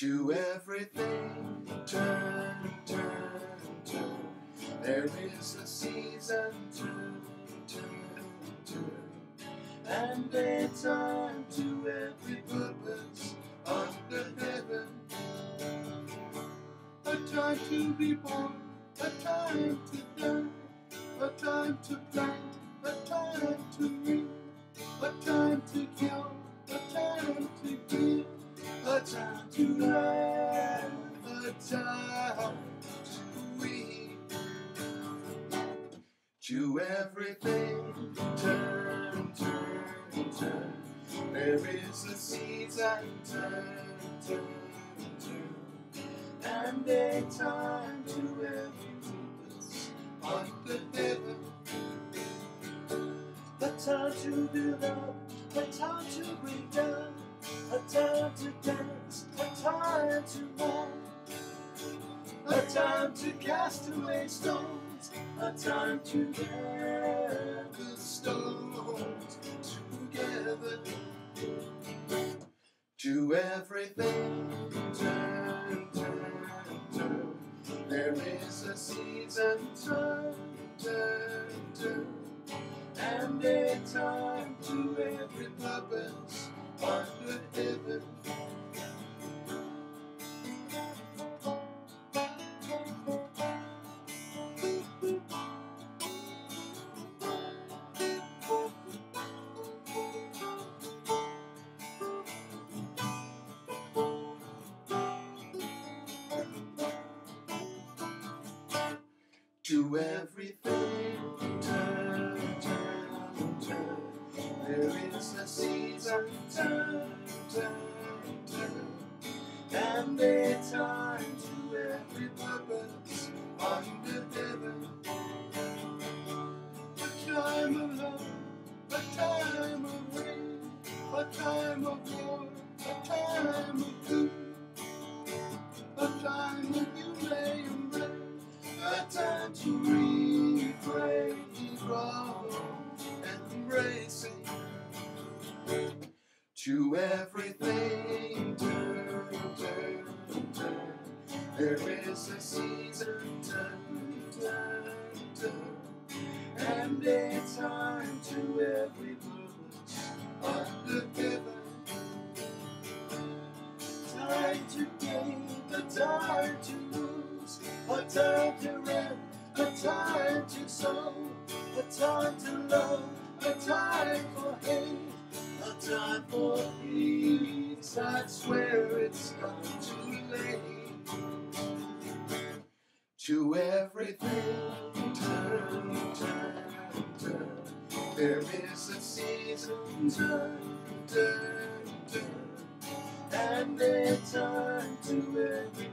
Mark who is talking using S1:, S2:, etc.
S1: To everything, turn, turn, turn. There is a season, turn, turn, turn. And a time to every purpose under heaven. A time to be born, a time to die, a time to plant, a time to reap, a time to kill, a time to give, a time to laugh, a time to weep. To everything, turn, turn, turn. There is a season, turn, turn, turn. And a time to every purpose under heaven. A time to build up, a time to break down, a time to dance, a time to mourn, a time to cast away stones, a time to gather stones together. To everything, turn, turn, turn. There is a season, turn, turn, turn. And a time to every purpose under heaven. To everything, turn, turn, turn. There is a season, turn, turn, turn. And a time to every purpose under heaven. A time of love, a time of rain, a time of war, a time of good, a time when you lay and break. A time to refrain, grow, and embracing. To everything, turn, turn, turn. There is a season, turn, turn, turn. And a time to every purpose under heaven. Time to gain, a time to lose, a time to rent, a time to sow, a time to love, a time for hate, a time for peace. I swear it's not too late. To everything, turn, turn, turn. There is a season, turn, turn, turn. And a time to every